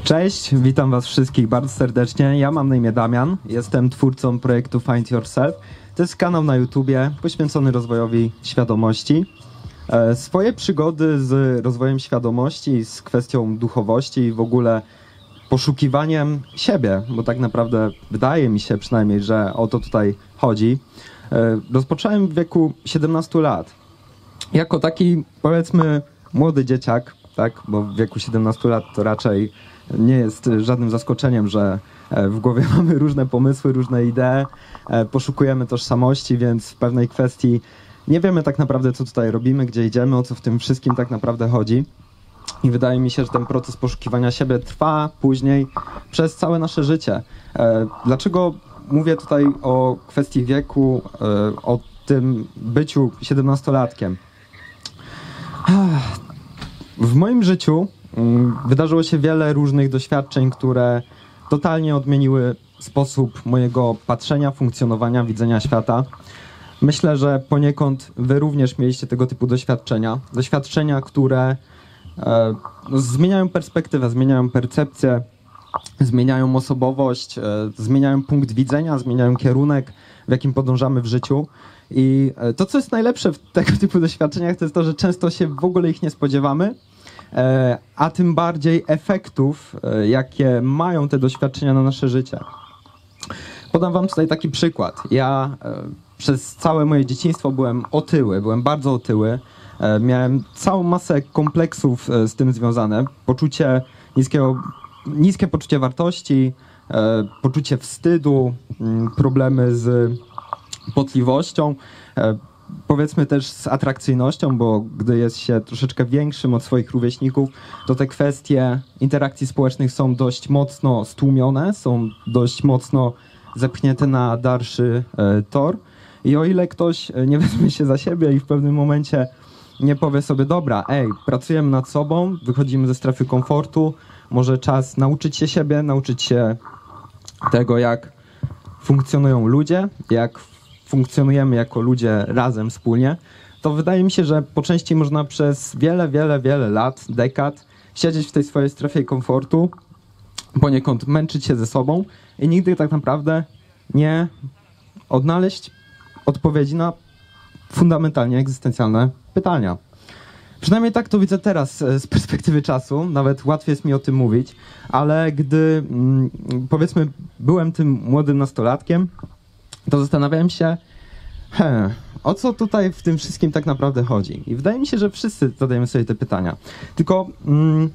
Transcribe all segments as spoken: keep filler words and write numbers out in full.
Cześć, witam was wszystkich bardzo serdecznie. Ja mam na imię Damian, jestem twórcą projektu Find Yourself. To jest kanał na YouTubie poświęcony rozwojowi świadomości. E, swoje przygody z rozwojem świadomości, z kwestią duchowości i w ogóle poszukiwaniem siebie, bo tak naprawdę wydaje mi się przynajmniej, że o to tutaj chodzi, e, rozpocząłem w wieku siedemnastu lat. Jako taki, powiedzmy, młody dzieciak, tak, bo w wieku siedemnastu lat to raczej nie jest żadnym zaskoczeniem, że w głowie mamy różne pomysły, różne idee, poszukujemy tożsamości, więc w pewnej kwestii nie wiemy tak naprawdę, co tutaj robimy, gdzie idziemy, o co w tym wszystkim tak naprawdę chodzi. I wydaje mi się, że ten proces poszukiwania siebie trwa później przez całe nasze życie. Dlaczego mówię tutaj o kwestii wieku, o tym byciu siedemnastolatkiem? W moim życiu wydarzyło się wiele różnych doświadczeń, które totalnie odmieniły sposób mojego patrzenia, funkcjonowania, widzenia świata. Myślę, że poniekąd wy również mieliście tego typu doświadczenia. Doświadczenia, które e, no, zmieniają perspektywę, zmieniają percepcję, zmieniają osobowość, e, zmieniają punkt widzenia, zmieniają kierunek, w jakim podążamy w życiu. I to, co jest najlepsze w tego typu doświadczeniach, to jest to, że często się w ogóle ich nie spodziewamy, a tym bardziej efektów, jakie mają te doświadczenia na nasze życie. Podam wam tutaj taki przykład. Ja przez całe moje dzieciństwo byłem otyły, byłem bardzo otyły. Miałem całą masę kompleksów z tym związane. Poczucie niskiego, niskie poczucie wartości, poczucie wstydu, problemy z potliwością, powiedzmy też z atrakcyjnością, bo gdy jest się troszeczkę większym od swoich rówieśników, to te kwestie interakcji społecznych są dość mocno stłumione, są dość mocno zepchnięte na dalszy e, tor. I o ile ktoś nie weźmie się za siebie i w pewnym momencie nie powie sobie, dobra, ej, pracujemy nad sobą, wychodzimy ze strefy komfortu, może czas nauczyć się siebie, nauczyć się tego, jak funkcjonują ludzie, jak funkcjonujemy jako ludzie razem, wspólnie, to wydaje mi się, że po części można przez wiele, wiele, wiele lat, dekad siedzieć w tej swojej strefie komfortu, poniekąd męczyć się ze sobą i nigdy tak naprawdę nie odnaleźć odpowiedzi na fundamentalnie egzystencjalne pytania. Przynajmniej tak to widzę teraz z perspektywy czasu, nawet łatwiej jest mi o tym mówić, ale gdy powiedzmy byłem tym młodym nastolatkiem, to zastanawiałem się, he, o co tutaj w tym wszystkim tak naprawdę chodzi. I wydaje mi się, że wszyscy zadajemy sobie te pytania. Tylko mm,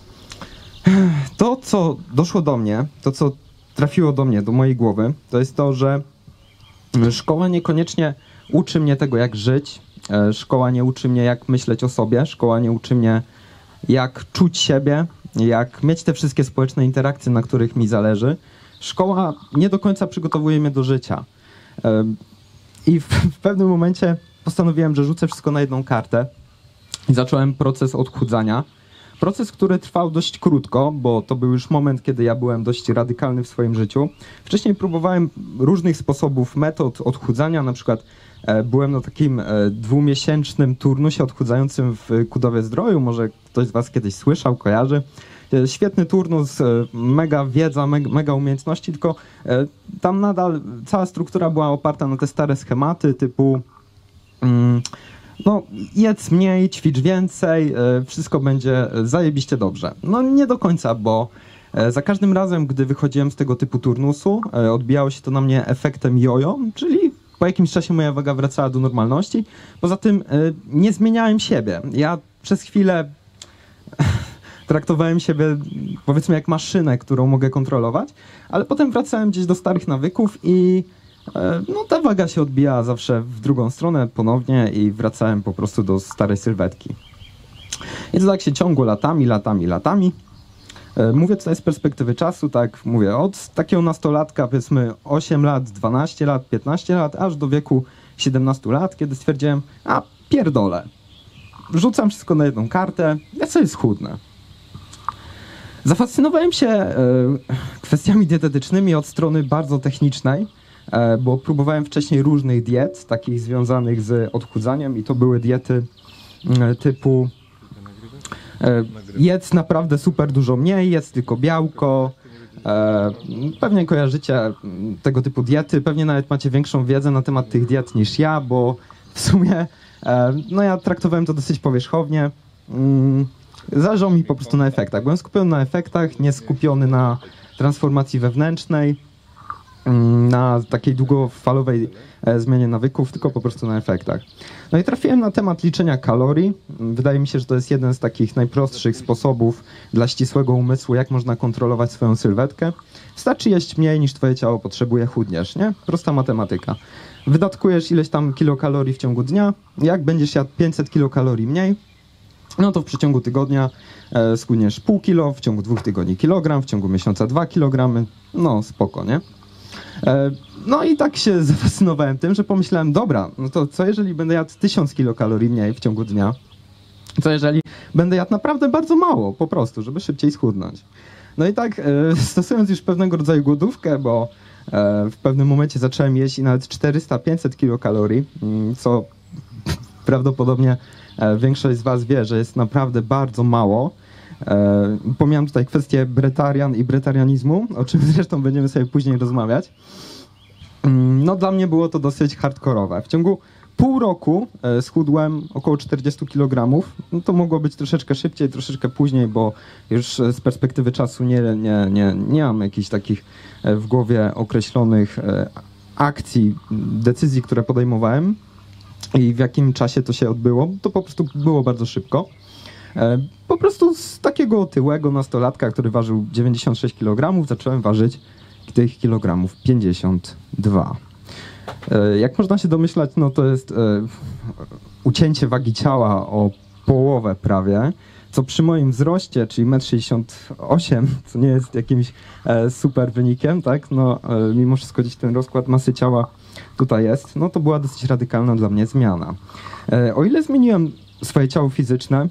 to, co doszło do mnie, to, co trafiło do mnie, do mojej głowy, to jest to, że szkoła niekoniecznie uczy mnie tego, jak żyć. Szkoła nie uczy mnie, jak myśleć o sobie. Szkoła nie uczy mnie, jak czuć siebie, jak mieć te wszystkie społeczne interakcje, na których mi zależy. Szkoła nie do końca przygotowuje mnie do życia. I w, w pewnym momencie postanowiłem, że rzucę wszystko na jedną kartę i zacząłem proces odchudzania. Proces, który trwał dość krótko, bo to był już moment, kiedy ja byłem dość radykalny w swoim życiu. Wcześniej próbowałem różnych sposobów, metod odchudzania, na przykład e, byłem na takim e, dwumiesięcznym turnusie odchudzającym w Kudowie Zdroju, może ktoś z was kiedyś słyszał, kojarzy. Świetny turnus, mega wiedza, mega, mega umiejętności, tylko tam nadal cała struktura była oparta na te stare schematy typu mm, no jedz mniej, ćwicz więcej, wszystko będzie zajebiście dobrze. No nie do końca, bo za każdym razem, gdy wychodziłem z tego typu turnusu, odbijało się to na mnie efektem jojo, czyli po jakimś czasie moja waga wracała do normalności. Poza tym nie zmieniałem siebie. Ja przez chwilę traktowałem siebie, powiedzmy, jak maszynę, którą mogę kontrolować, ale potem wracałem gdzieś do starych nawyków i e, no, ta waga się odbijała zawsze w drugą stronę ponownie i wracałem po prostu do starej sylwetki. I to tak się ciągło latami, latami, latami. E, mówię tutaj z perspektywy czasu, tak mówię, od takiego nastolatka, powiedzmy osiem lat, dwanaście lat, piętnaście lat, aż do wieku siedemnastu lat, kiedy stwierdziłem, a pierdolę, rzucam wszystko na jedną kartę, ja sobie schudnę. Zafascynowałem się e, kwestiami dietetycznymi od strony bardzo technicznej, e, bo próbowałem wcześniej różnych diet, takich związanych z odchudzaniem i to były diety e, typu E, jedz naprawdę super dużo mniej, jedz tylko białko. E, pewnie kojarzycie tego typu diety, pewnie nawet macie większą wiedzę na temat tych diet niż ja, bo w sumie e, no ja traktowałem to dosyć powierzchownie. Mm, zależało mi po prostu na efektach. Byłem skupiony na efektach, nie skupiony na transformacji wewnętrznej, na takiej długofalowej e, zmianie nawyków, tylko po prostu na efektach. No i trafiłem na temat liczenia kalorii. Wydaje mi się, że to jest jeden z takich najprostszych sposobów dla ścisłego umysłu, jak można kontrolować swoją sylwetkę. Wystarczy jeść mniej niż twoje ciało potrzebuje, chudniesz, nie? Prosta matematyka. Wydatkujesz ileś tam kilokalorii w ciągu dnia. Jak będziesz jadł pięćset kilokalorii mniej, no to w przeciągu tygodnia e, schudniesz pół kilo, w ciągu dwóch tygodni kilogram, w ciągu miesiąca dwa kilogramy. No spoko, nie? No i tak się zafascynowałem tym, że pomyślałem, dobra, no to co jeżeli będę jadł tysiąc kilokalorii mniej w ciągu dnia? Co jeżeli będę jadł naprawdę bardzo mało, po prostu, żeby szybciej schudnąć? No i tak, e, stosując już pewnego rodzaju głodówkę, bo e, w pewnym momencie zacząłem jeść i nawet czterysta pięćset kilokalorii, co prawdopodobnie e, większość z was wie, że jest naprawdę bardzo mało. E, pomijam tutaj kwestię bretarian i bretarianizmu, o czym zresztą będziemy sobie później rozmawiać. No dla mnie było to dosyć hardkorowe. W ciągu pół roku e, schudłem około czterdzieści kilogramów. No to mogło być troszeczkę szybciej, troszeczkę później, bo już z perspektywy czasu nie, nie, nie, nie mam jakichś takich e, w głowie określonych e, akcji, decyzji, które podejmowałem i w jakim czasie to się odbyło. To po prostu było bardzo szybko. Po prostu z takiego otyłego nastolatka, który ważył dziewięćdziesiąt sześć kilogramów, zacząłem ważyć tych kilogramów pięćdziesiąt dwa. Jak można się domyślać, no to jest ucięcie wagi ciała o połowę prawie, co przy moim wzroście, czyli metr sześćdziesiąt osiem, co nie jest jakimś super wynikiem, tak, no mimo wszystko gdzieś ten rozkład masy ciała tutaj jest, no to była dosyć radykalna dla mnie zmiana. O ile zmieniłem swoje ciało fizyczne,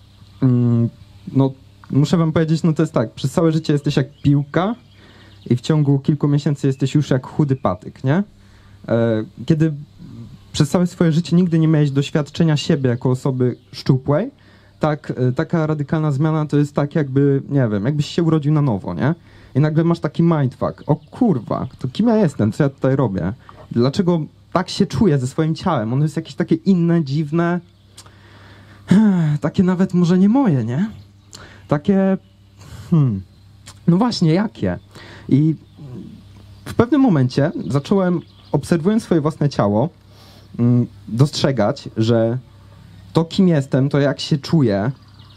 no muszę wam powiedzieć, no to jest tak, przez całe życie jesteś jak piłka i w ciągu kilku miesięcy jesteś już jak chudy patyk, nie? Kiedy przez całe swoje życie nigdy nie miałeś doświadczenia siebie jako osoby szczupłej, tak, taka radykalna zmiana to jest tak jakby, nie wiem, jakbyś się urodził na nowo, nie? I nagle masz taki mindfuck, o kurwa, to kim ja jestem, co ja tutaj robię? Dlaczego tak się czuję ze swoim ciałem? Ono jest jakieś takie inne, dziwne, takie nawet może nie moje, nie? Takie, hmm, no właśnie, jakie? I w pewnym momencie zacząłem, obserwując swoje własne ciało, dostrzegać, że to, kim jestem, to jak się czuję,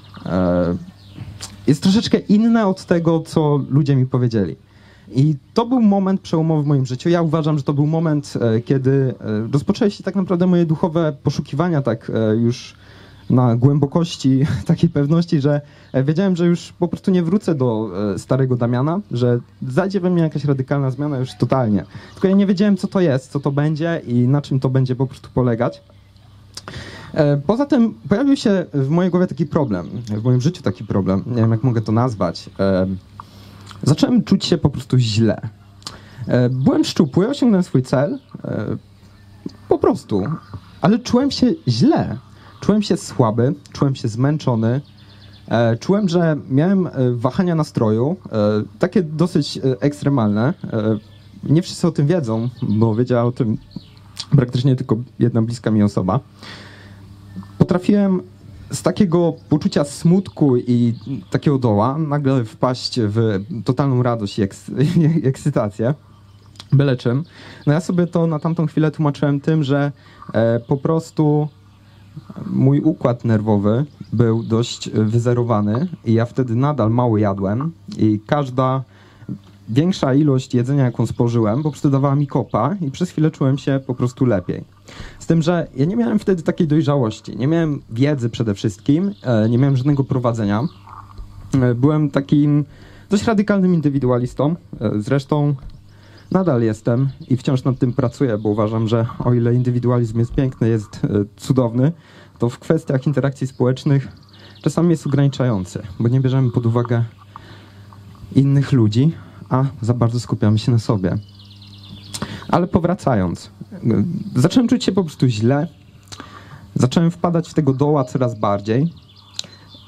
jest troszeczkę inne od tego, co ludzie mi powiedzieli. I to był moment przełomowy w moim życiu. Ja uważam, że to był moment, kiedy rozpoczęły się tak naprawdę moje duchowe poszukiwania, tak już na głębokości takiej pewności, że wiedziałem, że już po prostu nie wrócę do starego Damiana, że zajdzie we mnie jakaś radykalna zmiana już totalnie. Tylko ja nie wiedziałem, co to jest, co to będzie i na czym to będzie po prostu polegać. Poza tym pojawił się w mojej głowie taki problem, w moim życiu taki problem, nie wiem jak mogę to nazwać. Zacząłem czuć się po prostu źle. Byłem szczupły, osiągnąłem swój cel, po prostu, ale czułem się źle. Czułem się słaby, czułem się zmęczony, e, czułem, że miałem e, wahania nastroju, e, takie dosyć e, ekstremalne. E, nie wszyscy o tym wiedzą, bo wiedziała o tym praktycznie tylko jedna bliska mi osoba. Potrafiłem z takiego poczucia smutku i takiego doła nagle wpaść w totalną radość i eks ekscytację, byle czym. No ja sobie to na tamtą chwilę tłumaczyłem tym, że e, po prostu mój układ nerwowy był dość wyzerowany i ja wtedy nadal mało jadłem i każda większa ilość jedzenia, jaką spożyłem, po prostu dawała mi kopa i przez chwilę czułem się po prostu lepiej. Z tym, że ja nie miałem wtedy takiej dojrzałości, nie miałem wiedzy przede wszystkim, nie miałem żadnego prowadzenia. Byłem takim dość radykalnym indywidualistą, zresztą nadal jestem i wciąż nad tym pracuję, bo uważam, że o ile indywidualizm jest piękny, jest cudowny, to w kwestiach interakcji społecznych czasami jest ograniczający, bo nie bierzemy pod uwagę innych ludzi, a za bardzo skupiamy się na sobie. Ale powracając, zacząłem czuć się po prostu źle, zacząłem wpadać w tego doła coraz bardziej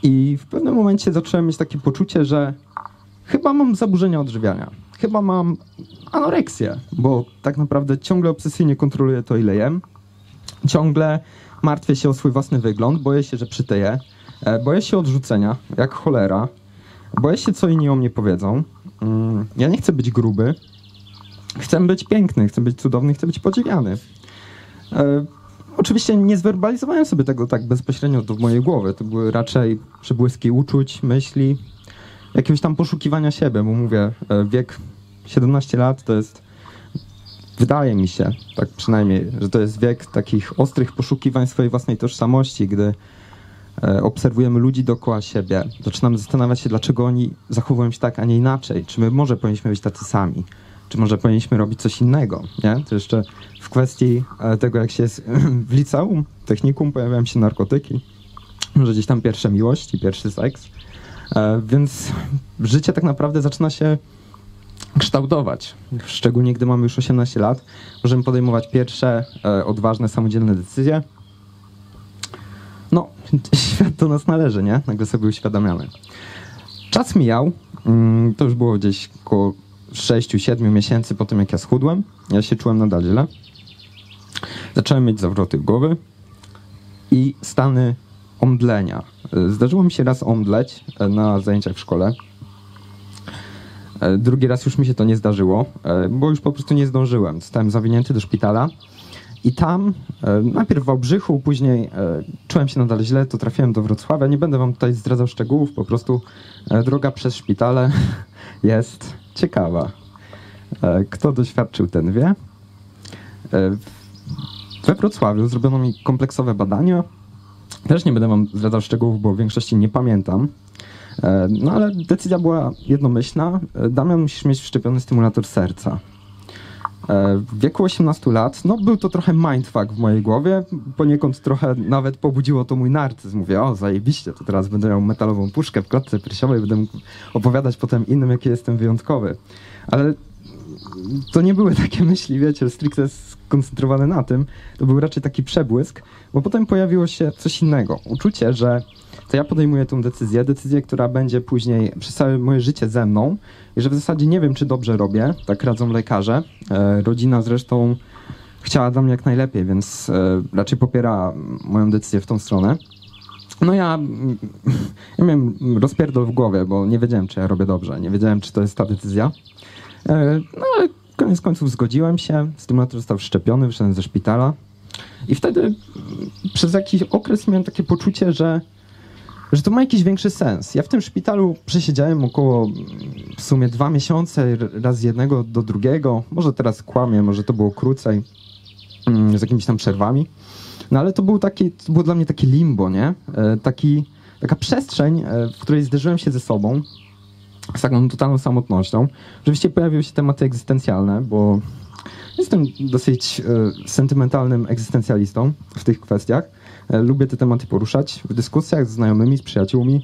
I w pewnym momencie zacząłem mieć takie poczucie, że chyba mam zaburzenia odżywiania. Chyba mam anoreksję, bo tak naprawdę ciągle obsesyjnie kontroluję to, ile jem. Ciągle martwię się o swój własny wygląd, boję się, że przytyję. Boję się odrzucenia, jak cholera. Boję się, co inni o mnie powiedzą. Ja nie chcę być gruby. Chcę być piękny, chcę być cudowny, chcę być podziwiany. E, oczywiście nie zwerbalizowałem sobie tego tak bezpośrednio do mojej głowy. To były raczej przebłyski uczuć, myśli, jakiegoś tam poszukiwania siebie, bo mówię, e, wiek siedemnaście lat to jest, wydaje mi się, tak przynajmniej, że to jest wiek takich ostrych poszukiwań swojej własnej tożsamości, gdy e, obserwujemy ludzi dookoła siebie, zaczynamy zastanawiać się, dlaczego oni zachowują się tak, a nie inaczej. Czy my może powinniśmy być tacy sami? Czy może powinniśmy robić coś innego, nie? To jeszcze w kwestii tego, jak się jest w liceum, technikum, pojawiają się narkotyki, może gdzieś tam pierwsza miłość i pierwszy seks, e, więc życie tak naprawdę zaczyna się kształtować. Szczególnie gdy mamy już osiemnaście lat, możemy podejmować pierwsze e, odważne, samodzielne decyzje. No, świat do nas należy, nie? Nagle sobie uświadamiamy. Czas mijał, mm, to już było gdzieś koło sześciu siedmiu miesięcy po tym, jak ja schudłem. Ja się czułem nadal źle. Zacząłem mieć zawroty głowy i stany omdlenia. Zdarzyło mi się raz omdleć na zajęciach w szkole. Drugi raz już mi się to nie zdarzyło, bo już po prostu nie zdążyłem. Zostałem zawinięty do szpitala i tam, najpierw w Wałbrzychu, później czułem się nadal źle, to trafiłem do Wrocławia. Nie będę wam tutaj zdradzał szczegółów, po prostu droga przez szpitale jest ciekawa. Kto doświadczył, ten wie. We Wrocławiu zrobiono mi kompleksowe badania. Też nie będę wam zdradzał szczegółów, bo w większości nie pamiętam. No ale decyzja była jednomyślna. Damian, musisz mieć wszczepiony stymulator serca. W wieku osiemnastu lat, no był to trochę mindfuck w mojej głowie. Poniekąd trochę nawet pobudziło to mój narcyzm. Mówię, o zajebiście, to teraz będę miał metalową puszkę w klatce piersiowej, będę mógł opowiadać potem innym, jaki jestem wyjątkowy. Ale to nie były takie myśli, wiecie, stricte skoncentrowane na tym. To był raczej taki przebłysk, bo potem pojawiło się coś innego. Uczucie, że to ja podejmuję tę decyzję, decyzję, która będzie później przez całe moje życie ze mną i że w zasadzie nie wiem, czy dobrze robię, tak radzą lekarze. E, rodzina zresztą chciała dla mnie jak najlepiej, więc e, raczej popiera moją decyzję w tą stronę. No ja, ja miałem rozpierdol w głowie, bo nie wiedziałem, czy ja robię dobrze, nie wiedziałem, czy to jest ta decyzja. E, no ale koniec końców zgodziłem się, stymulator został wszczepiony, wyszedłem ze szpitala i wtedy przez jakiś okres miałem takie poczucie, że że to ma jakiś większy sens. Ja w tym szpitalu przesiedziałem około w sumie dwa miesiące, raz z jednego do drugiego. Może teraz kłamię, może to było krócej, z jakimiś tam przerwami. No ale to, był taki, to było dla mnie takie limbo, nie? Taki, taka przestrzeń, w której zderzyłem się ze sobą, z taką totalną samotnością. Oczywiście pojawiły się tematy egzystencjalne, bo jestem dosyć sentymentalnym egzystencjalistą w tych kwestiach. Lubię te tematy poruszać w dyskusjach z znajomymi, z przyjaciółmi.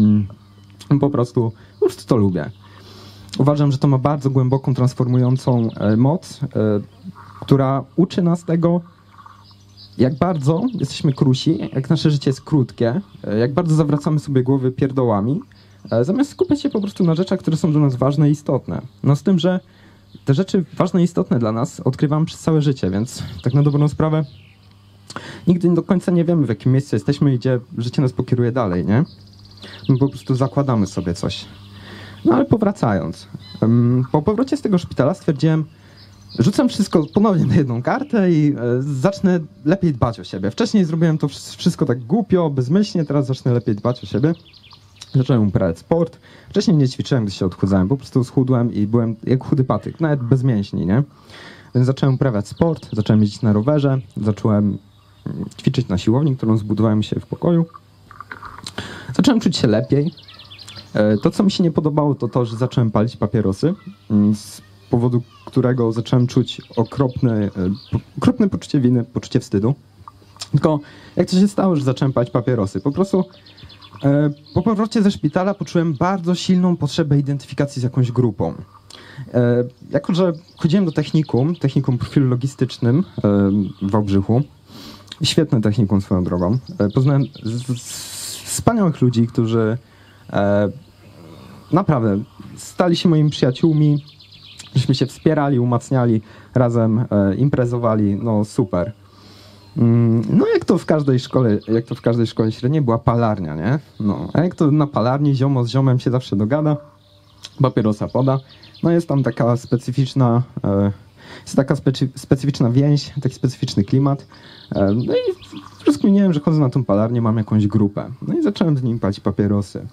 Po prostu, po prostu to lubię. Uważam, że to ma bardzo głęboką, transformującą moc, która uczy nas tego, jak bardzo jesteśmy krusi, jak nasze życie jest krótkie, jak bardzo zawracamy sobie głowy pierdołami, zamiast skupiać się po prostu na rzeczach, które są dla nas ważne i istotne. No z tym, że te rzeczy ważne i istotne dla nas odkrywamy przez całe życie, więc tak na dobrą sprawę nigdy do końca nie wiemy, w jakim miejscu jesteśmy i gdzie życie nas pokieruje dalej, nie? My po prostu zakładamy sobie coś. No ale powracając. Po powrocie z tego szpitala stwierdziłem, rzucam wszystko ponownie na jedną kartę i zacznę lepiej dbać o siebie. Wcześniej zrobiłem to wszystko tak głupio, bezmyślnie, teraz zacznę lepiej dbać o siebie. Zacząłem uprawiać sport. Wcześniej nie ćwiczyłem, gdy się odchudzałem. Po prostu schudłem i byłem jak chudy patyk, nawet bez mięśni, nie? Więc zacząłem uprawiać sport, zacząłem jeździć na rowerze, zacząłem ćwiczyć na siłowni, którą zbudowałem się w pokoju. Zacząłem czuć się lepiej. To, co mi się nie podobało, to to, że zacząłem palić papierosy, z powodu którego zacząłem czuć okropne, okropne poczucie winy, poczucie wstydu. Tylko jak to się stało, że zacząłem palić papierosy? Po prostu po powrocie ze szpitala poczułem bardzo silną potrzebę identyfikacji z jakąś grupą. Jako że chodziłem do technikum, technikum profilu logistycznym w Wałbrzychu, świetne technikum swoją drogą, poznałem wspaniałych ludzi, którzy e, naprawdę stali się moimi przyjaciółmi, żeśmy się wspierali, umacniali, razem e, imprezowali, no super. No jak to w każdej szkole, jak to w każdej szkole średniej była palarnia, nie? No, a jak to na palarni ziomo z ziomem się zawsze dogada, papierosa poda, no jest tam taka specyficzna, e, jest taka specy, specyficzna więź, taki specyficzny klimat. E, no i rozkminiłem, że chodzę na tą palarnię, mam jakąś grupę. No i zacząłem z nim palić papierosy.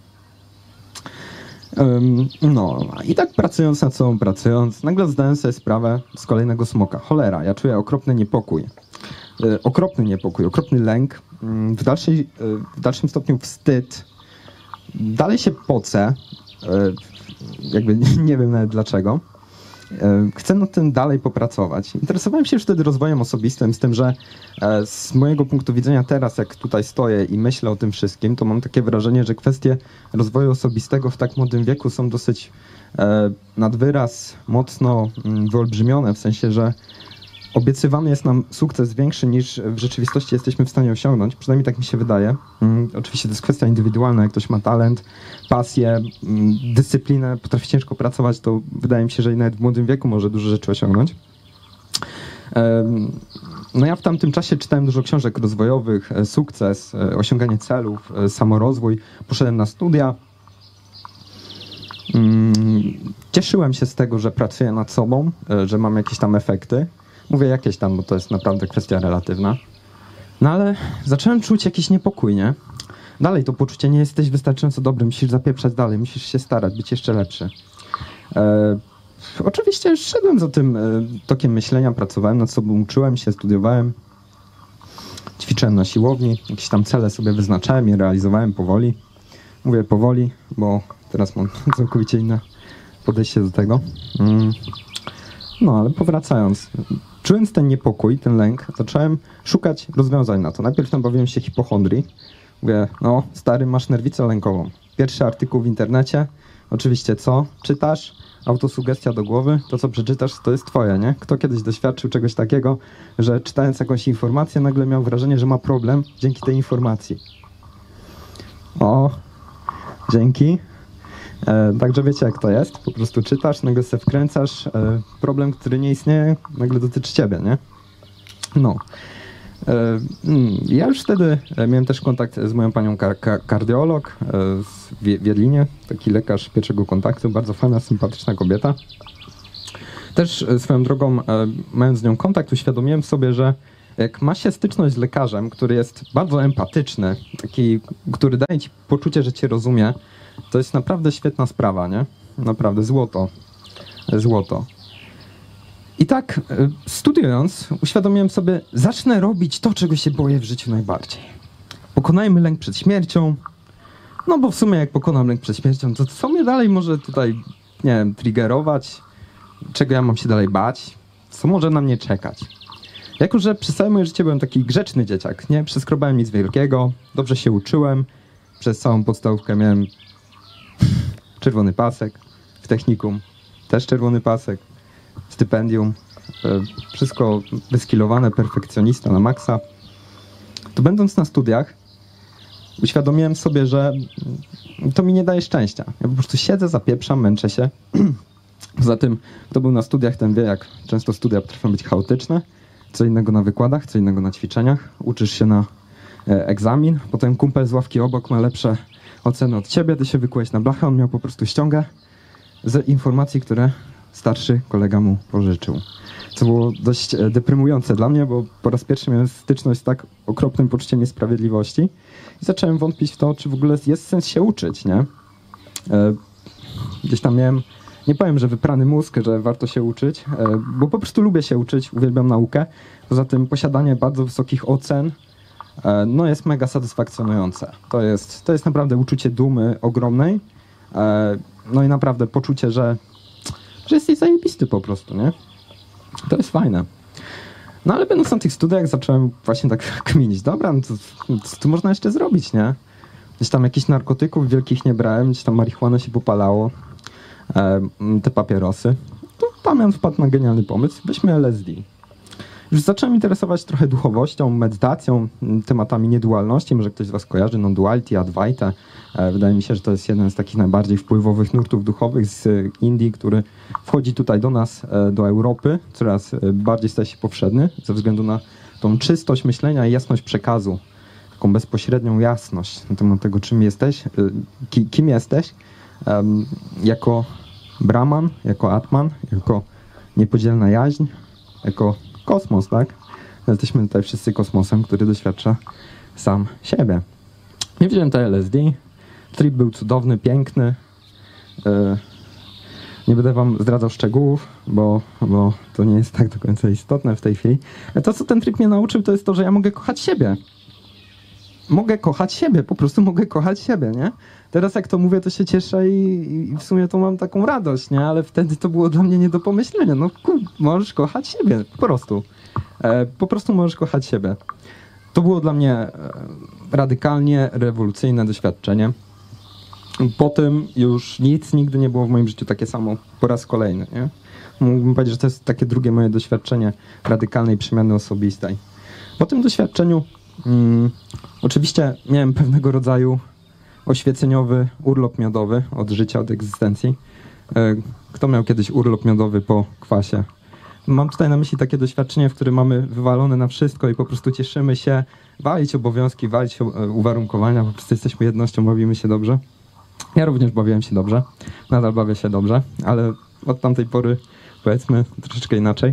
Um, no i tak pracując nad sobą, pracując, nagle zdałem sobie sprawę z kolejnego smoka. Cholera, ja czuję okropny niepokój. Okropny niepokój, okropny lęk, w, dalszej, w dalszym stopniu wstyd, dalej się pocę, jakby nie wiem nawet dlaczego. Chcę nad tym dalej popracować. Interesowałem się już wtedy rozwojem osobistym, z tym, że z mojego punktu widzenia teraz, jak tutaj stoję i myślę o tym wszystkim, to mam takie wrażenie, że kwestie rozwoju osobistego w tak młodym wieku są dosyć nad wyraz mocno wyolbrzymione, w sensie, że obiecywany jest nam sukces większy niż w rzeczywistości jesteśmy w stanie osiągnąć. Przynajmniej tak mi się wydaje. Mm, oczywiście to jest kwestia indywidualna. Jak ktoś ma talent, pasję, mm, dyscyplinę, potrafi ciężko pracować, to wydaje mi się, że i nawet w młodym wieku może dużo rzeczy osiągnąć. Um, no ja w tamtym czasie czytałem dużo książek rozwojowych, sukces, osiąganie celów, samorozwój. Poszedłem na studia. Um, cieszyłem się z tego, że pracuję nad sobą, że mam jakieś tam efekty. Mówię jakieś tam, bo to jest naprawdę kwestia relatywna. No ale zacząłem czuć jakiś niepokój, nie? Dalej to poczucie, nie jesteś wystarczająco dobry, musisz zapieprzać dalej, musisz się starać, być jeszcze lepszy. E, oczywiście szedłem za tym e, tokiem myślenia, pracowałem nad sobą, uczyłem się, studiowałem, ćwiczyłem na siłowni, jakieś tam cele sobie wyznaczałem i realizowałem powoli. Mówię powoli, bo teraz mam całkowicie inne podejście do tego. Mm. No ale powracając, czując ten niepokój, ten lęk, zacząłem szukać rozwiązań na to. Najpierw nabawiłem się hipochondrii. Mówię, no stary, masz nerwicę lękową. Pierwszy artykuł w internecie, oczywiście co? Czytasz, autosugestia do głowy, to co przeczytasz, to jest twoje, nie? Kto kiedyś doświadczył czegoś takiego, że czytając jakąś informację nagle miał wrażenie, że ma problem dzięki tej informacji. O, dzięki. E, także wiecie jak to jest, po prostu czytasz, nagle se wkręcasz, e, problem, który nie istnieje, nagle dotyczy ciebie, nie? No. E, mm, ja już wtedy miałem też kontakt z moją panią kar kar kardiolog e, w Wiedlinie, taki lekarz pierwszego kontaktu, bardzo fajna, sympatyczna kobieta. Też e, swoją drogą, e, mając z nią kontakt, uświadomiłem sobie, że jak ma się styczność z lekarzem, który jest bardzo empatyczny, taki, który daje ci poczucie, że cię rozumie, to jest naprawdę świetna sprawa, nie? Naprawdę, złoto. Złoto. I tak, studiując, uświadomiłem sobie, zacznę robić to, czego się boję w życiu najbardziej. Pokonajmy lęk przed śmiercią. No bo w sumie jak pokonam lęk przed śmiercią, to co mnie dalej może tutaj, nie wiem, triggerować? Czego ja mam się dalej bać? Co może na mnie czekać? Jako że przez całe moje życie byłem taki grzeczny dzieciak, nie? Przeskrobałem nic wielkiego, dobrze się uczyłem. Przez całą podstawówkę miałem czerwony pasek, w technikum też czerwony pasek, stypendium, wszystko wyskilowane, perfekcjonista na maksa. To będąc na studiach uświadomiłem sobie, że to mi nie daje szczęścia. Ja po prostu siedzę, zapieprzam, męczę się. Poza tym, kto był na studiach, ten wie, jak często studia potrafią być chaotyczne. Co innego na wykładach, co innego na ćwiczeniach. Uczysz się na egzamin, potem kumpel z ławki obok ma lepsze oceny od ciebie, ty się wykułeś na blachę, on miał po prostu ściągę z informacji, które starszy kolega mu pożyczył. Co było dość deprymujące dla mnie, bo po raz pierwszy miałem styczność z tak okropnym poczuciem niesprawiedliwości i zacząłem wątpić w to, czy w ogóle jest sens się uczyć, nie? Gdzieś tam miałem, nie powiem, że wyprany mózg, że warto się uczyć, bo po prostu lubię się uczyć, uwielbiam naukę. Poza tym posiadanie bardzo wysokich ocen no jest mega satysfakcjonujące. To jest, to jest naprawdę uczucie dumy ogromnej. No i naprawdę poczucie, że, że jesteś zajebisty po prostu, nie? To jest fajne. No ale będąc na tych studiach zacząłem właśnie tak kminić. Dobra, no to, co tu można jeszcze zrobić, nie? Gdzieś tam jakichś narkotyków wielkich nie brałem, gdzieś tam marihuanę się popalało, te papierosy. To Damian wpadł na genialny pomysł, weźmy L S D. Już zacząłem interesować trochę duchowością, medytacją, tematami niedualności. Może ktoś z was kojarzy non-duality, Advaita. Wydaje mi się, że to jest jeden z takich najbardziej wpływowych nurtów duchowych z Indii, który wchodzi tutaj do nas, do Europy, coraz bardziej staje się powszedny ze względu na tą czystość myślenia i jasność przekazu, taką bezpośrednią jasność na temat tego, czym jesteś, ki, kim jesteś, um, jako Brahman, jako Atman, jako niepodzielna jaźń, jako kosmos, tak? Jesteśmy tutaj wszyscy kosmosem, który doświadcza sam siebie. Nie wziąłem to L S D. Trip był cudowny, piękny. Yy, nie będę wam zdradzał szczegółów, bo, bo to nie jest tak do końca istotne w tej chwili. To, co ten trip mnie nauczył, to jest to, że ja mogę kochać siebie. Mogę kochać siebie, po prostu mogę kochać siebie, nie? Teraz jak to mówię, to się cieszę i, i w sumie to mam taką radość, nie? Ale wtedy to było dla mnie nie do pomyślenia. No kur, możesz kochać siebie, po prostu. E, po prostu możesz kochać siebie. To było dla mnie e, radykalnie rewolucyjne doświadczenie. Po tym już nic nigdy nie było w moim życiu takie samo po raz kolejny, nie? Mógłbym powiedzieć, że to jest takie drugie moje doświadczenie radykalnej przemiany osobistej. Po tym doświadczeniu mm, oczywiście miałem pewnego rodzaju oświeceniowy urlop miodowy od życia, od egzystencji. Kto miał kiedyś urlop miodowy po kwasie? Mam tutaj na myśli takie doświadczenie, w którym mamy wywalone na wszystko i po prostu cieszymy się, walić obowiązki, walić uwarunkowania, po prostu jesteśmy jednością, bawimy się dobrze. Ja również bawiłem się dobrze, nadal bawię się dobrze, ale od tamtej pory, powiedzmy, troszeczkę inaczej.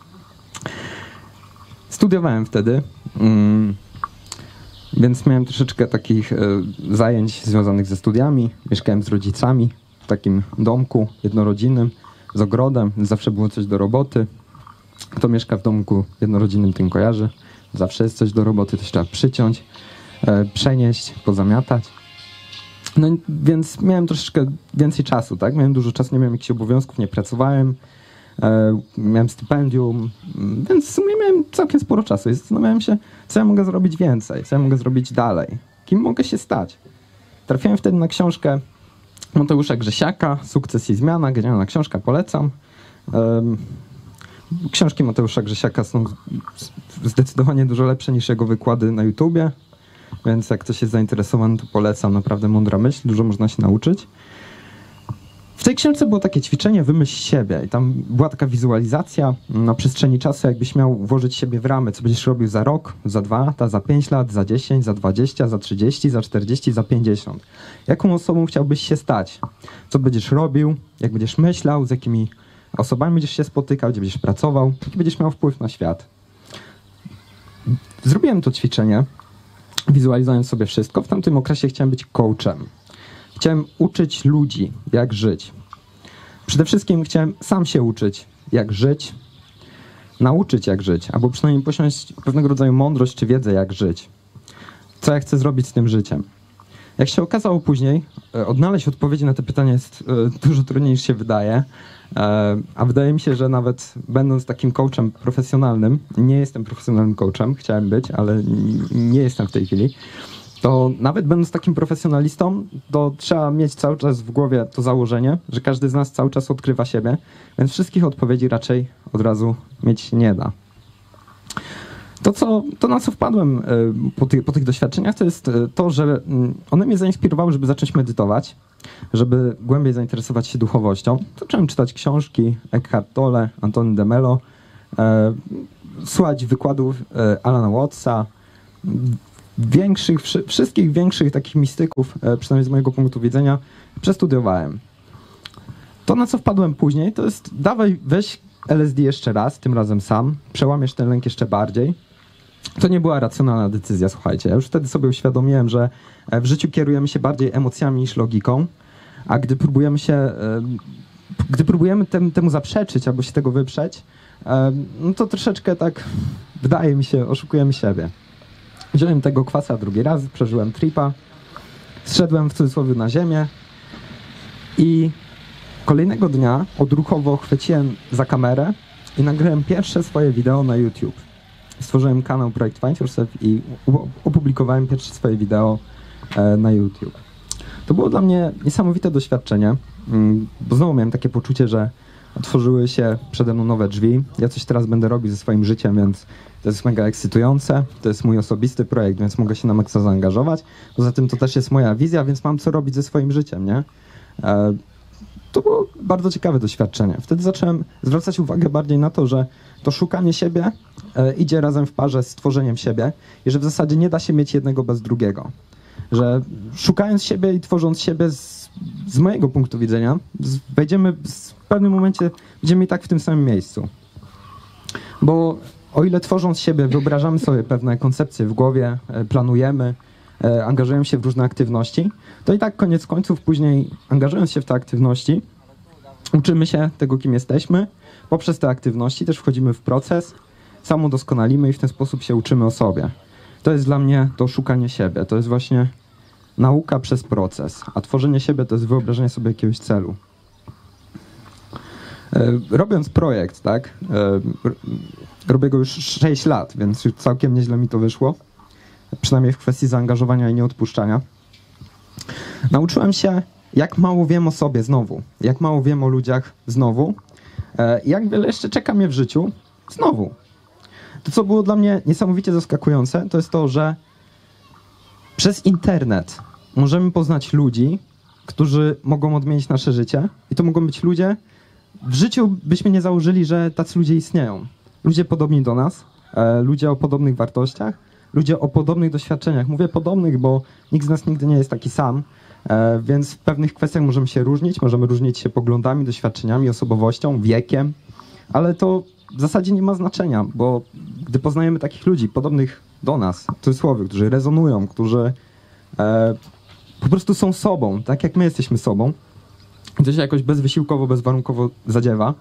Studiowałem wtedy, mm, więc miałem troszeczkę takich e, zajęć związanych ze studiami. Mieszkałem z rodzicami w takim domku jednorodzinnym z ogrodem. Zawsze było coś do roboty. Kto mieszka w domku jednorodzinnym, ten kojarzy. Zawsze jest coś do roboty, coś trzeba przyciąć, e, przenieść, pozamiatać. No więc miałem troszeczkę więcej czasu, tak? Miałem dużo czasu, nie miałem jakichś obowiązków, nie pracowałem. E, miałem stypendium, więc w sumie miałem całkiem sporo czasu i zastanawiałem się, co ja mogę zrobić więcej, co ja mogę zrobić dalej, kim mogę się stać. Trafiłem wtedy na książkę Mateusza Grzesiaka, Sukces i zmiana, genialna książka, polecam. E, książki Mateusza Grzesiaka są zdecydowanie dużo lepsze niż jego wykłady na YouTubie, więc jak ktoś jest zainteresowany, to polecam, naprawdę mądra myśl, dużo można się nauczyć. W tej książce było takie ćwiczenie Wymyśl siebie i tam była taka wizualizacja na przestrzeni czasu, jakbyś miał włożyć siebie w ramy, co będziesz robił za rok, za dwa lata, za pięć lat, za dziesięć, za dwadzieścia, za trzydzieści, za czterdzieści, za pięćdziesiąt. Jaką osobą chciałbyś się stać? Co będziesz robił? Jak będziesz myślał? Z jakimi osobami będziesz się spotykał? Gdzie będziesz pracował? Jaki będziesz miał wpływ na świat? Zrobiłem to ćwiczenie, wizualizując sobie wszystko. W tamtym okresie chciałem być coachem. Chciałem uczyć ludzi, jak żyć. Przede wszystkim chciałem sam się uczyć, jak żyć, nauczyć, jak żyć, albo przynajmniej posiąść pewnego rodzaju mądrość czy wiedzę, jak żyć. Co ja chcę zrobić z tym życiem. Jak się okazało później, odnaleźć odpowiedzi na te pytania jest dużo trudniej niż się wydaje, a wydaje mi się, że nawet będąc takim coachem profesjonalnym, nie jestem profesjonalnym coachem, chciałem być, ale nie jestem w tej chwili, to nawet będąc takim profesjonalistą, to trzeba mieć cały czas w głowie to założenie, że każdy z nas cały czas odkrywa siebie, więc wszystkich odpowiedzi raczej od razu mieć nie da. To, co, to na co wpadłem po, ty, po tych doświadczeniach, to jest to, że one mnie zainspirowały, żeby zacząć medytować, żeby głębiej zainteresować się duchowością. Zacząłem czytać książki Eckhart Tolle, Antony de Mello, e, słuchać wykładów e, Alana Wattsa, większych, wszy, wszystkich większych takich mistyków, e, przynajmniej z mojego punktu widzenia, przestudiowałem. To, na co wpadłem później, to jest dawaj, weź L S D jeszcze raz, tym razem sam, przełamiesz ten lęk jeszcze bardziej. To nie była racjonalna decyzja, słuchajcie. Ja już wtedy sobie uświadomiłem, że w życiu kierujemy się bardziej emocjami niż logiką, a gdy próbujemy się, gdy próbujemy tem, temu zaprzeczyć albo się tego wyprzeć, no to troszeczkę tak, wydaje mi się, oszukujemy siebie. Wziąłem tego kwasa drugi raz, przeżyłem tripa, zszedłem w cudzysłowie na ziemię i kolejnego dnia odruchowo chwyciłem za kamerę i nagrałem pierwsze swoje wideo na YouTube. Stworzyłem kanał Projekt Find Yourself i opublikowałem pierwsze swoje wideo na YouTube. To było dla mnie niesamowite doświadczenie, bo znowu miałem takie poczucie, że otworzyły się przede mną nowe drzwi. Ja coś teraz będę robił ze swoim życiem, więc to jest mega ekscytujące. To jest mój osobisty projekt, więc mogę się na maksa zaangażować. Poza tym to też jest moja wizja, więc mam co robić ze swoim życiem, nie? E, to było bardzo ciekawe doświadczenie. Wtedy zacząłem zwracać uwagę bardziej na to, że to szukanie siebie e, idzie razem w parze z tworzeniem siebie i że w zasadzie nie da się mieć jednego bez drugiego. Że szukając siebie i tworząc siebie z, z mojego punktu widzenia, z, wejdziemy w pewnym momencie, będziemy i tak w tym samym miejscu. Bo o ile tworząc siebie wyobrażamy sobie pewne koncepcje w głowie, e, planujemy, e, angażujemy się w różne aktywności, to i tak koniec końców później, angażując się w te aktywności, uczymy się tego, kim jesteśmy. Poprzez te aktywności też wchodzimy w proces, samodoskonalimy i w ten sposób się uczymy o sobie. To jest dla mnie to szukanie siebie. To jest właśnie nauka przez proces, a tworzenie siebie to jest wyobrażenie sobie jakiegoś celu. E, robiąc projekt, tak, e, robię go już sześć lat, więc już całkiem nieźle mi to wyszło. Przynajmniej w kwestii zaangażowania i nieodpuszczania. Nauczyłem się, jak mało wiem o sobie znowu, jak mało wiem o ludziach znowu, e, jak wiele jeszcze czeka mnie w życiu znowu. To, co było dla mnie niesamowicie zaskakujące, to jest to, że przez internet możemy poznać ludzi, którzy mogą odmienić nasze życie i to mogą być ludzie, w życiu byśmy nie założyli, że tacy ludzie istnieją. Ludzie podobni do nas, e, ludzie o podobnych wartościach, ludzie o podobnych doświadczeniach. Mówię podobnych, bo nikt z nas nigdy nie jest taki sam, e, więc w pewnych kwestiach możemy się różnić, możemy różnić się poglądami, doświadczeniami, osobowością, wiekiem, ale to w zasadzie nie ma znaczenia, bo gdy poznajemy takich ludzi podobnych do nas, w cudzysłowie, którzy rezonują, którzy e, po prostu są sobą, tak jak my jesteśmy sobą, to się jakoś bezwysiłkowo, bezwarunkowo zadziewa,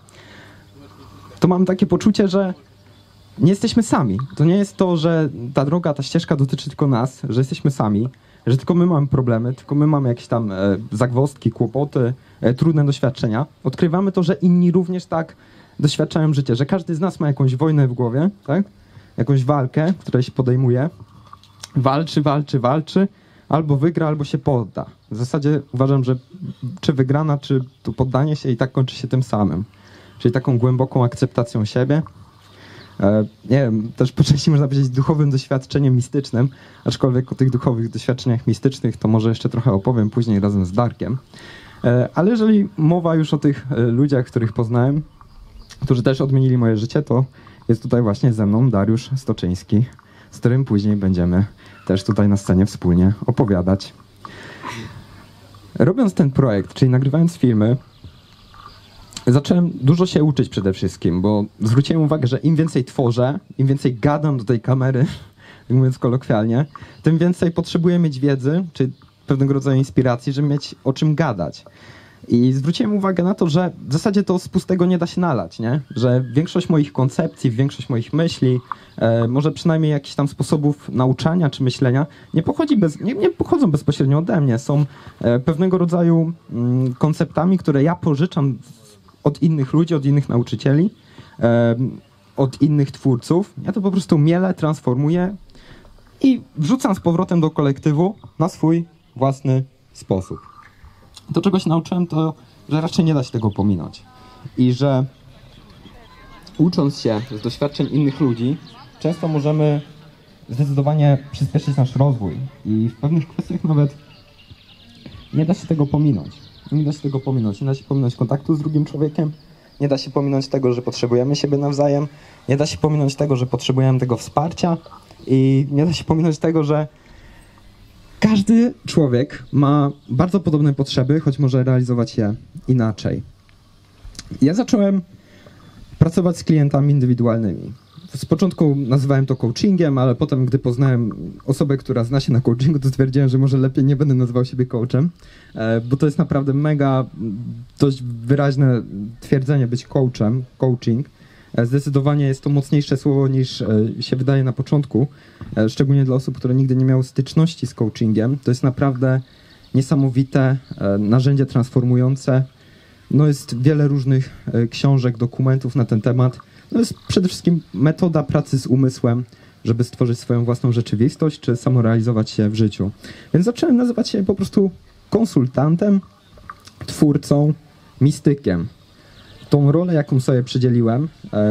to mam takie poczucie, że nie jesteśmy sami. To nie jest to, że ta droga, ta ścieżka dotyczy tylko nas, że jesteśmy sami, że tylko my mamy problemy, tylko my mamy jakieś tam e, zagwozdki, kłopoty, e, trudne doświadczenia. Odkrywamy to, że inni również tak doświadczają życia, że każdy z nas ma jakąś wojnę w głowie, tak? Jakąś walkę, której się podejmuje, walczy, walczy, walczy, albo wygra, albo się podda. W zasadzie uważam, że czy wygrana, czy to poddanie się i tak kończy się tym samym. Czyli taką głęboką akceptacją siebie. E, nie wiem, też po części można powiedzieć duchowym doświadczeniem mistycznym, aczkolwiek o tych duchowych doświadczeniach mistycznych to może jeszcze trochę opowiem później razem z Darkiem. E, ale jeżeli mowa już o tych e, ludziach, których poznałem, którzy też odmienili moje życie, to jest tutaj właśnie ze mną Dariusz Stoczyński, z którym później będziemy też tutaj na scenie wspólnie opowiadać. Robiąc ten projekt, czyli nagrywając filmy, zacząłem dużo się uczyć przede wszystkim, bo zwróciłem uwagę, że im więcej tworzę, im więcej gadam do tej kamery, mówiąc kolokwialnie, tym więcej potrzebuję mieć wiedzy, czy pewnego rodzaju inspiracji, żeby mieć o czym gadać. I zwróciłem uwagę na to, że w zasadzie to z pustego nie da się nalać, nie? Że większość moich koncepcji, większość moich myśli, e, może przynajmniej jakichś tam sposobów nauczania czy myślenia nie, pochodzi bez, nie, nie pochodzą bezpośrednio ode mnie. Są e, pewnego rodzaju mm, konceptami, które ja pożyczam od innych ludzi, od innych nauczycieli, e, od innych twórców. Ja to po prostu mielę, transformuję i wrzucam z powrotem do kolektywu na swój własny sposób. To, czego się nauczyłem, to, że raczej nie da się tego pominąć. I że ucząc się z doświadczeń innych ludzi, często możemy zdecydowanie przyspieszyć nasz rozwój. I w pewnych kwestiach nawet nie da się tego pominąć. Nie da się tego pominąć. Nie da się pominąć kontaktu z drugim człowiekiem. Nie da się pominąć tego, że potrzebujemy siebie nawzajem. Nie da się pominąć tego, że potrzebujemy tego wsparcia. I nie da się pominąć tego, że każdy człowiek ma bardzo podobne potrzeby, choć może realizować je inaczej. Ja zacząłem pracować z klientami indywidualnymi. Z początku nazywałem to coachingiem, ale potem, gdy poznałem osobę, która zna się na coachingu, to stwierdziłem, że może lepiej nie będę nazywał siebie coachem, bo to jest naprawdę mega, dość wyraźne twierdzenie być coachem, coaching. Zdecydowanie jest to mocniejsze słowo niż się wydaje na początku, szczególnie dla osób, które nigdy nie miały styczności z coachingiem. To jest naprawdę niesamowite narzędzie transformujące. No jest wiele różnych książek, dokumentów na ten temat. No jest przede wszystkim metoda pracy z umysłem, żeby stworzyć swoją własną rzeczywistość, czy samorealizować się w życiu. Więc zacząłem nazywać się po prostu konsultantem, twórcą, mistykiem. tą rolę, jaką sobie przydzieliłem,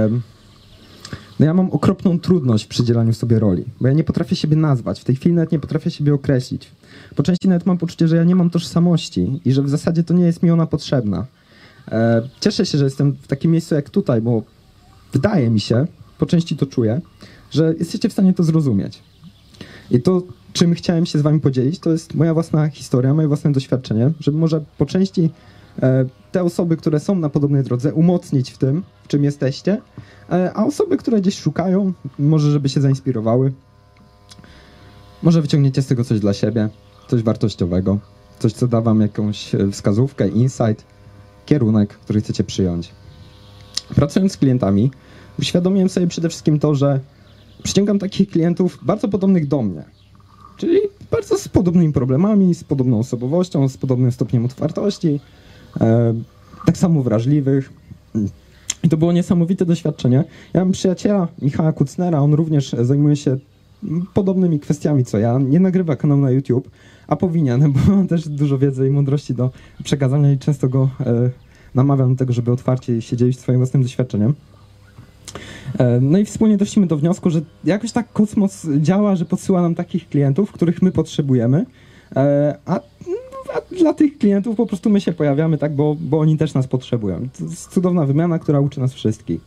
no ja mam okropną trudność w przydzielaniu sobie roli, bo ja nie potrafię siebie nazwać, w tej chwili nawet nie potrafię siebie określić. Po części nawet mam poczucie, że ja nie mam tożsamości i że w zasadzie to nie jest mi ona potrzebna. Cieszę się, że jestem w takim miejscu jak tutaj, bo wydaje mi się, po części to czuję, że jesteście w stanie to zrozumieć. I to, czym chciałem się z wami podzielić, to jest moja własna historia, moje własne doświadczenie, żeby może po części e, te osoby, które są na podobnej drodze, umocnić w tym, w czym jesteście, e, a osoby, które gdzieś szukają, może żeby się zainspirowały, może wyciągniecie z tego coś dla siebie, coś wartościowego, coś, co da wam jakąś wskazówkę, insight, kierunek, który chcecie przyjąć. Pracując z klientami, uświadomiłem sobie przede wszystkim to, że przyciągam takich klientów bardzo podobnych do mnie. Czyli bardzo z podobnymi problemami, z podobną osobowością, z podobnym stopniem otwartości, e, tak samo wrażliwych. I to było niesamowite doświadczenie. Ja mam przyjaciela, Michała Kucnera, on również zajmuje się podobnymi kwestiami co ja. Nie nagrywa kanał na YouTube, a powinien, bo ma też dużo wiedzy i mądrości do przekazania i często go e, namawiam do tego, żeby otwarcie się dzielić swoim własnym doświadczeniem. No i wspólnie doszliśmy do wniosku, że jakoś tak kosmos działa, że podsyła nam takich klientów, których my potrzebujemy, a, a dla tych klientów po prostu my się pojawiamy, tak, bo, bo oni też nas potrzebują. To jest cudowna wymiana, która uczy nas wszystkich.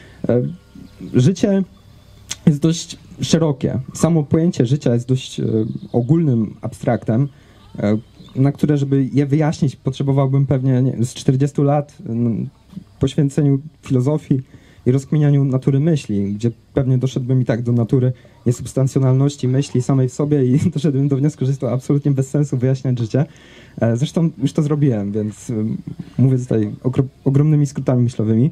Życie jest dość szerokie. Samo pojęcie życia jest dość ogólnym abstraktem, na które, żeby je wyjaśnić, potrzebowałbym pewnie nie, z czterdziestu lat poświęceniu filozofii i rozkminianiu natury myśli, gdzie pewnie doszedłbym i tak do natury niesubstancjonalności myśli samej w sobie i doszedłem do wniosku, że jest to absolutnie bez sensu wyjaśniać życie. Zresztą już to zrobiłem, więc mówię tutaj ogromnymi skrótami myślowymi.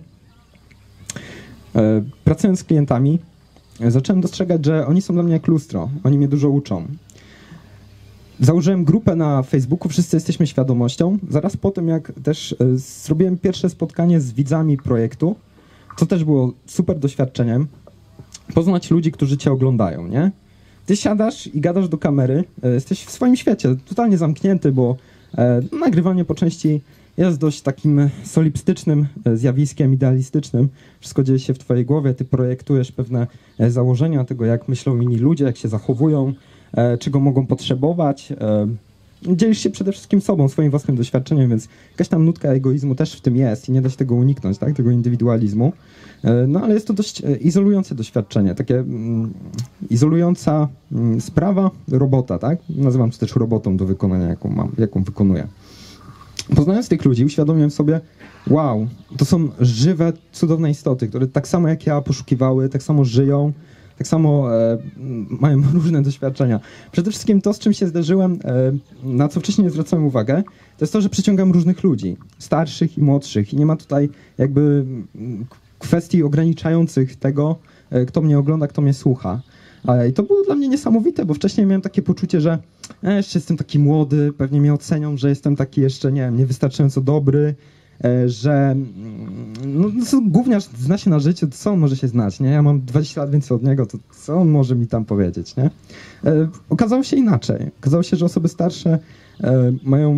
Pracując z klientami, zacząłem dostrzegać, że oni są dla mnie jak lustro. Oni mnie dużo uczą. Założyłem grupę na Facebooku, wszyscy jesteśmy świadomością. Zaraz po tym, jak też zrobiłem pierwsze spotkanie z widzami projektu, co też było super doświadczeniem, poznać ludzi, którzy cię oglądają, nie? Ty siadasz i gadasz do kamery, jesteś w swoim świecie, totalnie zamknięty, bo e, nagrywanie po części jest dość takim solipstycznym zjawiskiem, idealistycznym. Wszystko dzieje się w twojej głowie, ty projektujesz pewne założenia tego, jak myślą inni ludzie, jak się zachowują, e, czego mogą potrzebować. E, dzielisz się przede wszystkim sobą, swoim własnym doświadczeniem, więc jakaś tam nutka egoizmu też w tym jest i nie da się tego uniknąć, tak? Tego indywidualizmu. No ale jest to dość izolujące doświadczenie, takie mm, izolująca mm, sprawa, robota, tak? Nazywam to też robotą do wykonania, jaką mam, jaką wykonuję. Poznając tych ludzi, uświadomiłem sobie, wow, to są żywe, cudowne istoty, które tak samo jak ja poszukiwały, tak samo żyją, tak samo e, mają różne doświadczenia. Przede wszystkim to, z czym się zderzyłem, e, na co wcześniej nie zwracałem uwagę, to jest to, że przyciągam różnych ludzi, starszych i młodszych i nie ma tutaj jakby kwestii ograniczających tego, e, kto mnie ogląda, kto mnie słucha. E, I to było dla mnie niesamowite, bo wcześniej miałem takie poczucie, że e, jeszcze jestem taki młody, pewnie mnie ocenią, że jestem taki jeszcze, nie wiem, niewystarczająco dobry, że no, no, gówniarz zna się na życiu, to co on może się znać, nie? Ja mam dwadzieścia lat więcej od niego, to co on może mi tam powiedzieć, nie? E, okazało się inaczej. Okazało się, że osoby starsze e, mają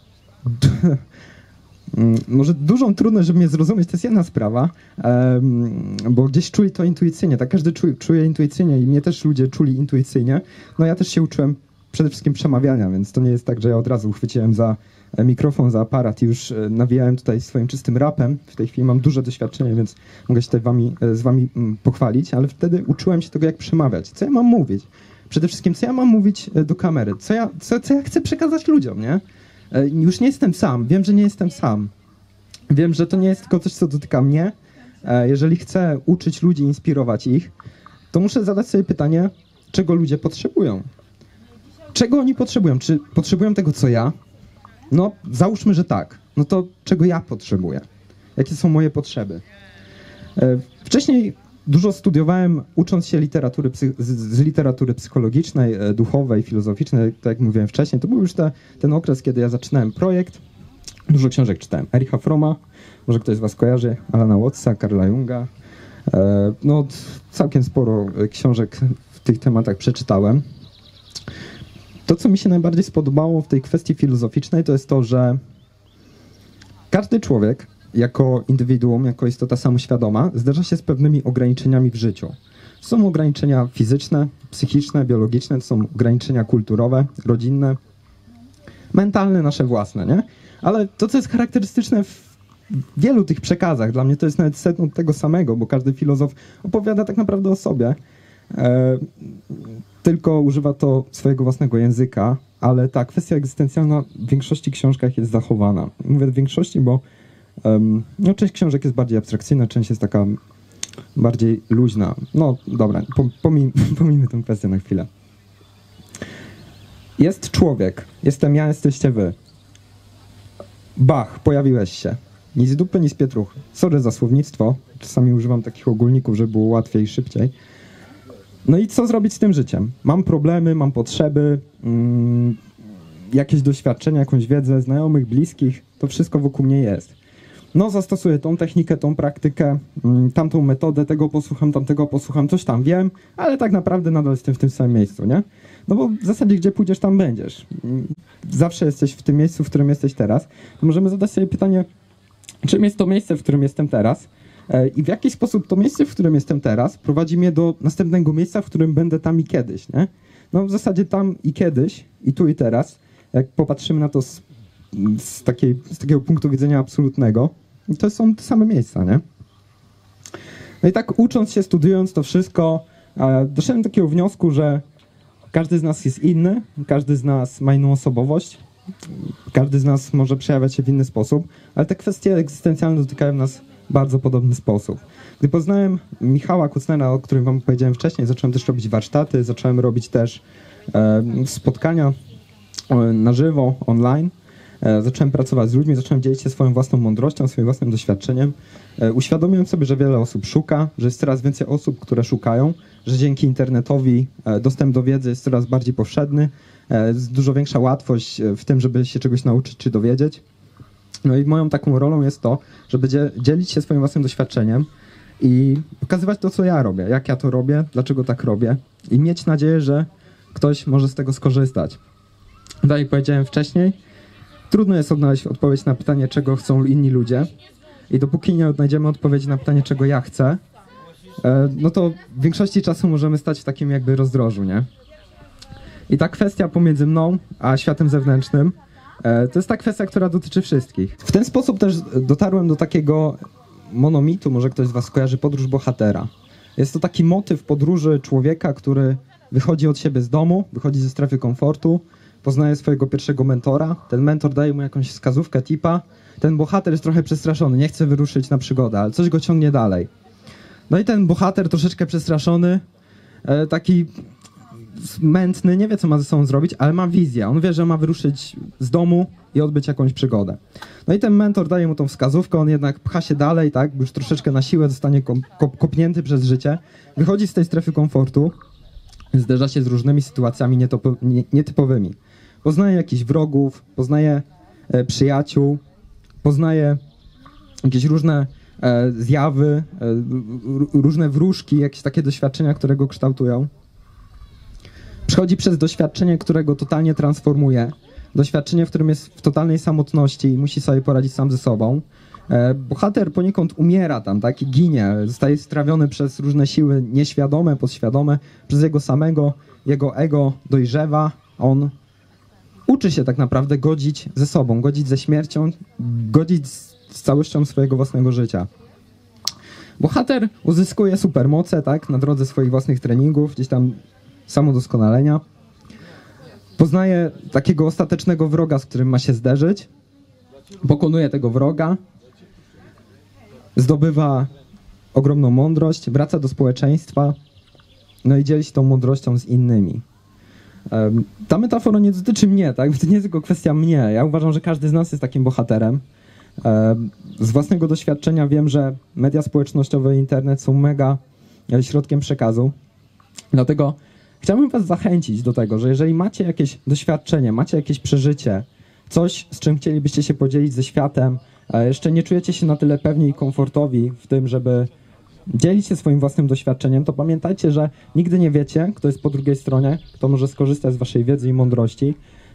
może dużą trudność, żeby mnie zrozumieć, to jest jedna sprawa, e, bo gdzieś czuli to intuicyjnie, tak? Każdy czuje, czuje intuicyjnie i mnie też ludzie czuli intuicyjnie. No ja też się uczyłem przede wszystkim przemawiania, więc to nie jest tak, że ja od razu uchwyciłem za mikrofon, za aparat i już nawijałem tutaj swoim czystym rapem. W tej chwili mam duże doświadczenie, więc mogę się tutaj wami, z wami pochwalić, ale wtedy uczyłem się tego, jak przemawiać. Co ja mam mówić? Przede wszystkim, co ja mam mówić do kamery? Co ja, co, co ja chcę przekazać ludziom, nie? Już nie jestem sam. Wiem, że nie jestem sam. Wiem, że to nie jest tylko coś, co dotyka mnie. Jeżeli chcę uczyć ludzi, inspirować ich, to muszę zadać sobie pytanie, czego ludzie potrzebują. Czego oni potrzebują? Czy potrzebują tego, co ja? No, załóżmy, że tak. No to czego ja potrzebuję? Jakie są moje potrzeby? Wcześniej dużo studiowałem, ucząc się literatury, z, z literatury psychologicznej, duchowej, filozoficznej, tak jak mówiłem wcześniej. To był już te, ten okres, kiedy ja zaczynałem projekt. Dużo książek czytałem. Ericha Froma, może ktoś z was kojarzy, Alana Wattsa, Carla Junga. No, całkiem sporo książek w tych tematach przeczytałem. To, co mi się najbardziej spodobało w tej kwestii filozoficznej, to jest to, że każdy człowiek jako indywiduum, jako istota samoświadoma, zderza się z pewnymi ograniczeniami w życiu. Są ograniczenia fizyczne, psychiczne, biologiczne, to są ograniczenia kulturowe, rodzinne, mentalne, nasze własne, nie? Ale to, co jest charakterystyczne w wielu tych przekazach, dla mnie to jest nawet sedno tego samego, bo każdy filozof opowiada tak naprawdę o sobie, e, tylko używa to swojego własnego języka, ale ta kwestia egzystencjalna w większości książkach jest zachowana. Mówię w większości, bo um, no, część książek jest bardziej abstrakcyjna, część jest taka bardziej luźna. No dobra, pomij, pomijmy tę kwestię na chwilę. Jest człowiek, jestem ja, jesteście wy. Bach, pojawiłeś się. Ni z dupy, ni z pietruchy. Sorry za słownictwo, czasami używam takich ogólników, żeby było łatwiej i szybciej. No i co zrobić z tym życiem? Mam problemy, mam potrzeby, mm, jakieś doświadczenia, jakąś wiedzę, znajomych, bliskich, to wszystko wokół mnie jest. No zastosuję tą technikę, tą praktykę, mm, tamtą metodę, tego posłucham, tamtego posłucham, coś tam wiem, ale tak naprawdę nadal jestem w tym samym miejscu, nie? No bo w zasadzie gdzie pójdziesz, tam będziesz. Zawsze jesteś w tym miejscu, w którym jesteś teraz. To możemy zadać sobie pytanie, czym jest to miejsce, w którym jestem teraz? I w jaki sposób to miejsce, w którym jestem teraz, prowadzi mnie do następnego miejsca, w którym będę tam i kiedyś, nie? No w zasadzie tam i kiedyś, i tu i teraz, jak popatrzymy na to z, z, takiej, z takiego punktu widzenia absolutnego, to są te same miejsca, nie? No i tak ucząc się, studiując to wszystko, doszedłem do takiego wniosku, że każdy z nas jest inny, każdy z nas ma inną osobowość, każdy z nas może przejawiać się w inny sposób, ale te kwestie egzystencjalne dotykają nas w bardzo podobny sposób. Gdy poznałem Michała Kucnera, o którym wam powiedziałem wcześniej, zacząłem też robić warsztaty, zacząłem robić też e, spotkania e, na żywo, online. E, zacząłem pracować z ludźmi, zacząłem dzielić się swoją własną mądrością, swoim własnym doświadczeniem. E, uświadomiłem sobie, że wiele osób szuka, że jest coraz więcej osób, które szukają, że dzięki internetowi e, dostęp do wiedzy jest coraz bardziej powszedny, e, jest dużo większa łatwość w tym, żeby się czegoś nauczyć czy dowiedzieć. No i moją taką rolą jest to, żeby dzielić się swoim własnym doświadczeniem i pokazywać to, co ja robię, jak ja to robię, dlaczego tak robię i mieć nadzieję, że ktoś może z tego skorzystać. Tak jak powiedziałem wcześniej, trudno jest odnaleźć odpowiedź na pytanie, czego chcą inni ludzie i dopóki nie odnajdziemy odpowiedzi na pytanie, czego ja chcę, no to w większości czasu możemy stać w takim jakby rozdrożu, nie? I ta kwestia pomiędzy mną a światem zewnętrznym to jest ta kwestia, która dotyczy wszystkich. W ten sposób też dotarłem do takiego monomitu, może ktoś z was kojarzy, podróż bohatera. Jest to taki motyw podróży człowieka, który wychodzi od siebie z domu, wychodzi ze strefy komfortu, poznaje swojego pierwszego mentora, ten mentor daje mu jakąś wskazówkę, tipa, ten bohater jest trochę przestraszony, nie chce wyruszyć na przygodę, ale coś go ciągnie dalej. No i ten bohater troszeczkę przestraszony, taki mętny, nie wie, co ma ze sobą zrobić, ale ma wizję. On wie, że ma wyruszyć z domu i odbyć jakąś przygodę. No i ten mentor daje mu tą wskazówkę, on jednak pcha się dalej, tak, już troszeczkę na siłę zostanie kop kopnięty przez życie, wychodzi z tej strefy komfortu, zderza się z różnymi sytuacjami nie nietypowymi. Poznaje jakichś wrogów, poznaje e, przyjaciół, poznaje jakieś różne e, zjawy, e, różne wróżki, jakieś takie doświadczenia, które go kształtują. Przechodzi przez doświadczenie, które go totalnie transformuje. Doświadczenie, w którym jest w totalnej samotności i musi sobie poradzić sam ze sobą. E, bohater poniekąd umiera tam, tak, i ginie. Zostaje strawiony przez różne siły nieświadome, podświadome, przez jego samego, jego ego dojrzewa. On uczy się tak naprawdę godzić ze sobą, godzić ze śmiercią, godzić z, z całością swojego własnego życia. Bohater uzyskuje supermoce, tak, na drodze swoich własnych treningów, gdzieś tam samodoskonalenia. Poznaje takiego ostatecznego wroga, z którym ma się zderzyć. Pokonuje tego wroga. Zdobywa ogromną mądrość, wraca do społeczeństwa, no i dzieli się tą mądrością z innymi. Um, ta metafora nie dotyczy mnie, tak? To nie jest tylko kwestia mnie. Ja uważam, że każdy z nas jest takim bohaterem. Um, z własnego doświadczenia wiem, że media społecznościowe i internet są mega środkiem przekazu. Dlatego chciałbym was zachęcić do tego, że jeżeli macie jakieś doświadczenie, macie jakieś przeżycie, coś, z czym chcielibyście się podzielić ze światem, a jeszcze nie czujecie się na tyle pewni i komfortowi w tym, żeby dzielić się swoim własnym doświadczeniem, to pamiętajcie, że nigdy nie wiecie, kto jest po drugiej stronie, kto może skorzystać z waszej wiedzy i mądrości.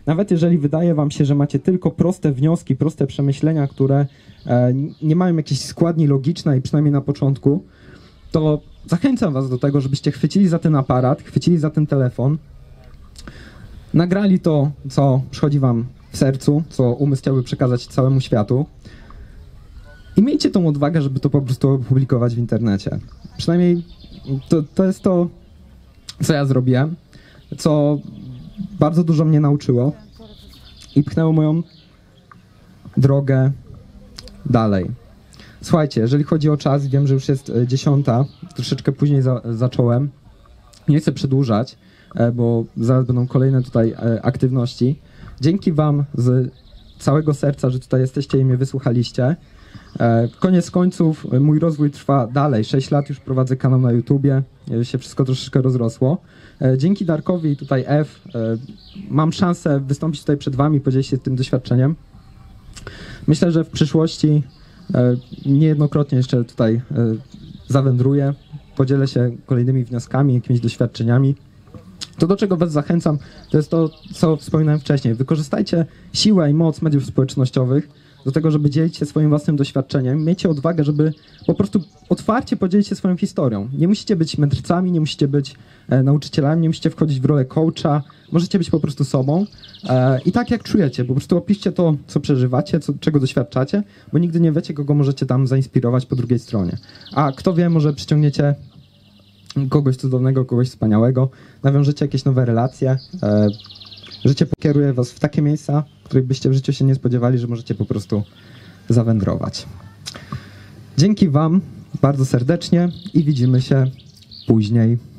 Nawet jeżeli wydaje wam się, że macie tylko proste wnioski, proste przemyślenia, które e, nie mają jakiejś składni logicznej, przynajmniej na początku, to zachęcam was do tego, żebyście chwycili za ten aparat, chwycili za ten telefon, nagrali to, co przychodzi wam w sercu, co umysł chciałby przekazać całemu światu i miejcie tą odwagę, żeby to po prostu opublikować w internecie. Przynajmniej to, to jest to, co ja zrobiłem, co bardzo dużo mnie nauczyło i pchnęło moją drogę dalej. Słuchajcie, jeżeli chodzi o czas, wiem, że już jest dziesiąta, troszeczkę później za, zacząłem. Nie chcę przedłużać, bo zaraz będą kolejne tutaj aktywności. Dzięki wam z całego serca, że tutaj jesteście i mnie wysłuchaliście. Koniec końców mój rozwój trwa dalej. sześć lat już prowadzę kanał na YouTubie, się wszystko troszeczkę rozrosło. Dzięki Darkowi i tutaj F mam szansę wystąpić tutaj przed wami, podzielić się tym doświadczeniem. Myślę, że w przyszłości niejednokrotnie jeszcze tutaj zawędruję, podzielę się kolejnymi wnioskami, jakimiś doświadczeniami. To, do czego was zachęcam, to jest to, co wspominałem wcześniej. Wykorzystajcie siłę i moc mediów społecznościowych do tego, żeby dzielić się swoim własnym doświadczeniem. Miejcie odwagę, żeby po prostu otwarcie podzielić się swoją historią. Nie musicie być mędrcami, nie musicie być e, nauczycielami, nie musicie wchodzić w rolę coacha. Możecie być po prostu sobą e, i tak jak czujecie. Po prostu opiszcie to, co przeżywacie, co, czego doświadczacie, bo nigdy nie wiecie, kogo możecie tam zainspirować po drugiej stronie. A kto wie, może przyciągniecie kogoś cudownego, kogoś wspaniałego, nawiążecie jakieś nowe relacje, e, życie pokieruje was w takie miejsca, w których byście w życiu się nie spodziewali, że możecie po prostu zawędrować. Dzięki wam bardzo serdecznie i widzimy się później.